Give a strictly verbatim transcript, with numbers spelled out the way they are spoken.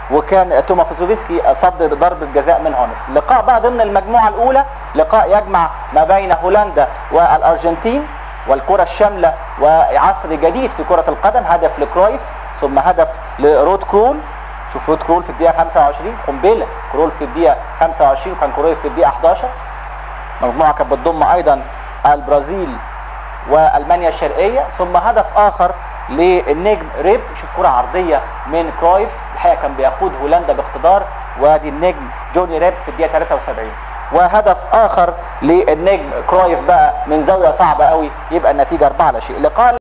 وكان تومافوزوفسكي صد ضربة جزاء من هونس. لقاء بقى ضمن المجموعة الأولى، لقاء يجمع ما بين هولندا والأرجنتين والكرة الشاملة وعصر جديد في كرة القدم. هدف لكرويف ثم هدف لرود كرول. شوف رود كرول في الدقيقة خمسة وعشرين، قنبلة كرول في الدقيقة خمسة وعشرين وكان كرويف في الدقيقة احد عشر. مجموعة كانت بتضم أيضا البرازيل والمانيا الشرقية. ثم هدف آخر للنجم ريب. شوف كرة عرضية من كرويف، الحقيقة كان بيقود هولندا باقتدار، وادي النجم جوني ريب في الدقيقة ثلاثة وسبعين. وهدف آخر للنجم كرويف بقى من زاوية صعبة قوي، يبقى النتيجة أربعة لا شيء. لقاء